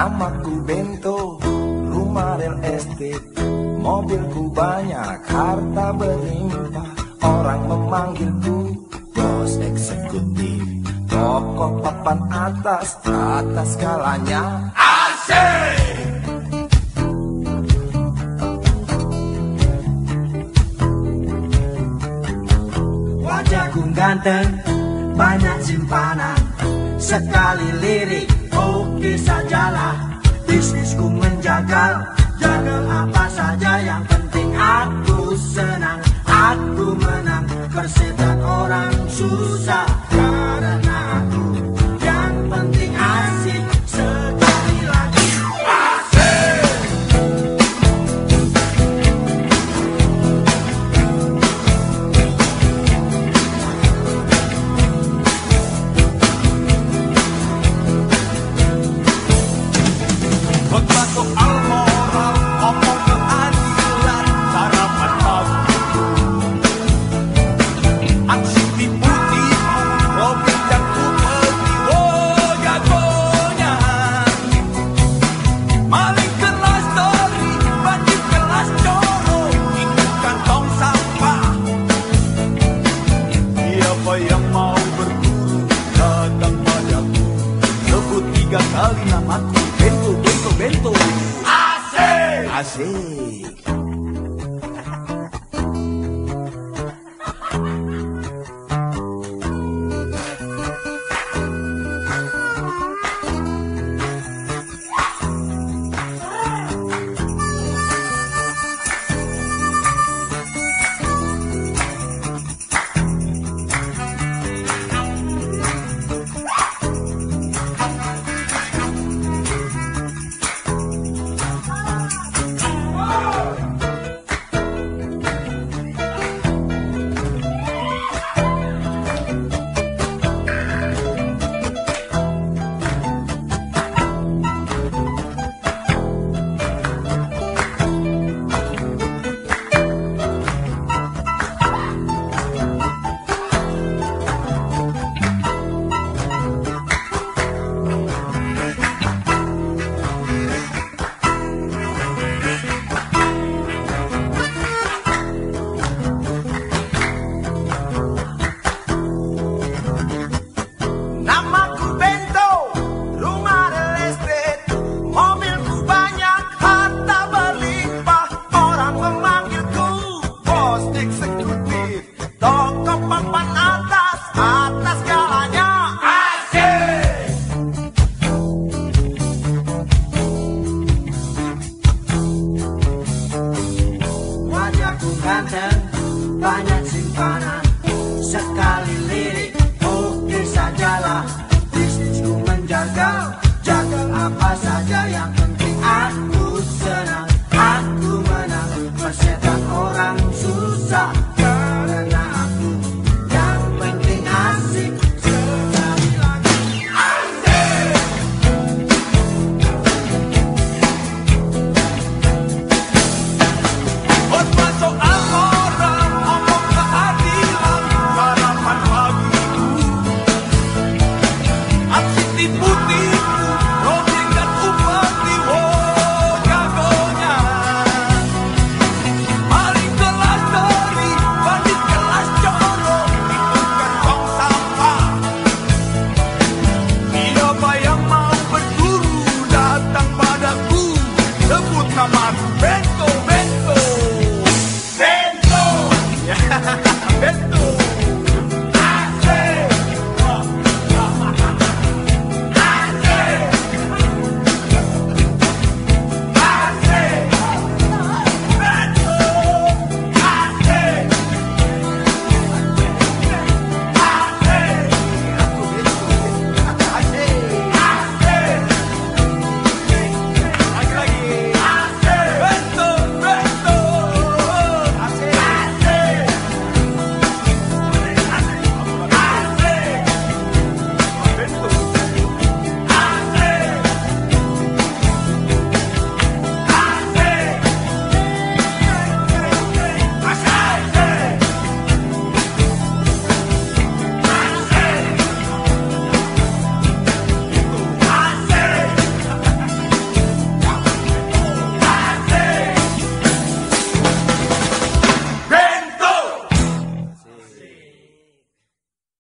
Namaku Bento, rumah real estate, mobilku banyak, harta berlimpah. Orang memanggilku bos eksekutif, tokoh papan atas, atas skalanya asik. Wajahku ganteng, banyak simpanan, sekali lirik, oke sajalah. Bisnisku menjagal, jagal apa saja, yang penting aku senang, aku menang. Persetan orang susah, karena aku yang penting asik. Sekali lagi asik. Khotbah soal moral, omong keadilan, sarapan pagi, aksi tipu-tipu, robek dan kupeti, oh jagonya. Maling kelas dori, bandit kelas coro, itu kantong sampah. Siapa yang mau berburu, datang padaku, sebut 3 kali namaku, Bento, Bento, Bento. Asik! Asik!